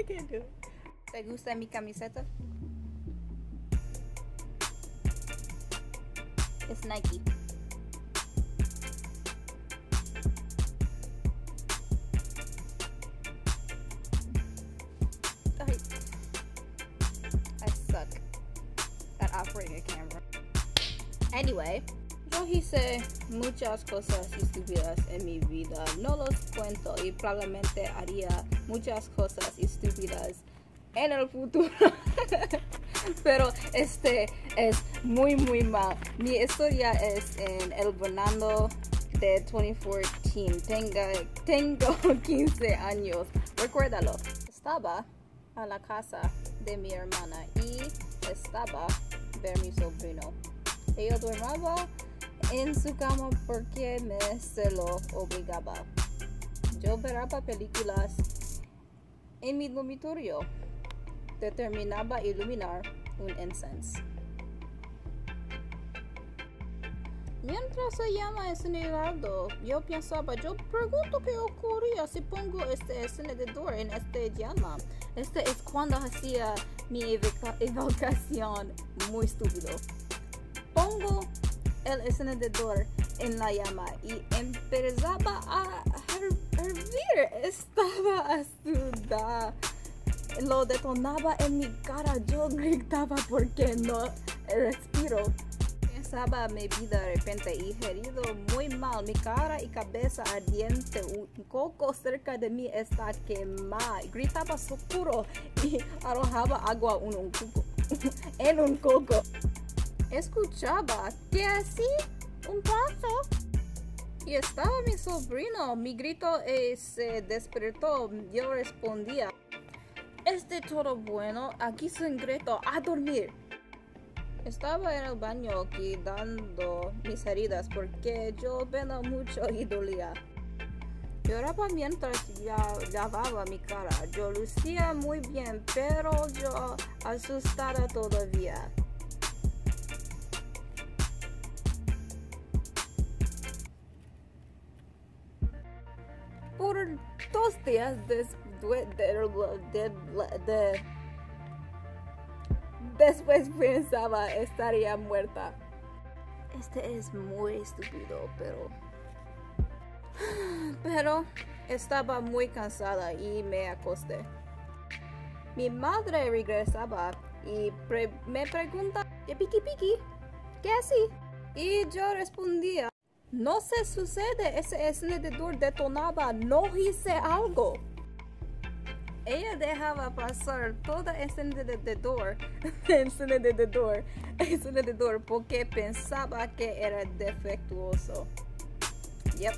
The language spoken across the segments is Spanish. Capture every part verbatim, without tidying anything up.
can't do it. ¿Te gusta mi camiseta? Es Nike. Ay. I suck at operating a camera. Anyway, yo hice muchas cosas estúpidas en mi vida. No los cuento y probablemente haría muchas cosas estúpidas en el futuro. Pero este es muy muy mal. Mi historia es en el verano de dos mil catorce. Tenga, tengo quince años. Recuérdalo. Estaba a la casa de mi hermana y estaba ver mi sobrino. Ella dormía en su cama porque me se lo obligaba. Yo veía películas en mi dormitorio. Determinaba iluminar un incenso. Mientras se llama escenario, yo pensaba, yo pregunto qué ocurría si pongo este encendedor en este llama. Este es cuando hacía mi evoca evocación muy estúpido. Pongo el encendedor en la llama y empezaba a hervir. Estaba asustada. Lo detonaba en mi cara. Yo gritaba porque no respiro. Pensaba mi vida de repente y herido muy mal. Mi cara y cabeza ardiente. Un coco cerca de mí está quemada. Gritaba socorro y arrojaba agua en un coco. en un coco. Escuchaba que así un paso. Y estaba mi sobrino. Mi grito eh, se despertó. Yo respondía. ¿Está todo bueno? Aquí sin grito. A dormir. Estaba en el baño quitando mis heridas porque yo venía mucho y dolía. Lloraba mientras ya lavaba mi cara. Yo lucía muy bien, pero yo asustada todavía. Por dos días después de, de, de, de, después pensaba estaría muerta. Este es muy estúpido, pero pero estaba muy cansada y me acosté. Mi madre regresaba y pre me pregunta, ¿qué piqui piqui? ¿Qué así? Y yo respondía, no se sucede, ese encendedor detonaba, no hice algo. Ella dejaba pasar todo el encendedor, encendedor, encendedor porque pensaba que era defectuoso. Yep.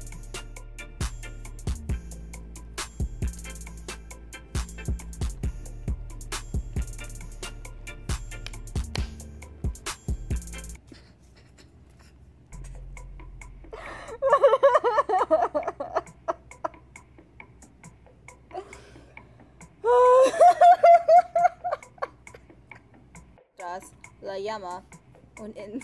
La llama un in